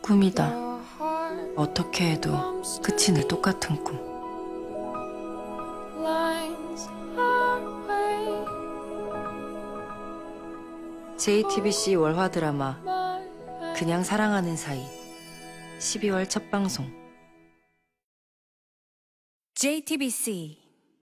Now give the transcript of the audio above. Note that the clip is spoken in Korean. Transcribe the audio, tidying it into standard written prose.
꿈이다. 어떻게 해도 끝이 늘 똑같은 꿈. jTBC 월화 드라마 그냥 사랑하는 사이 12월 첫 방송. jTBC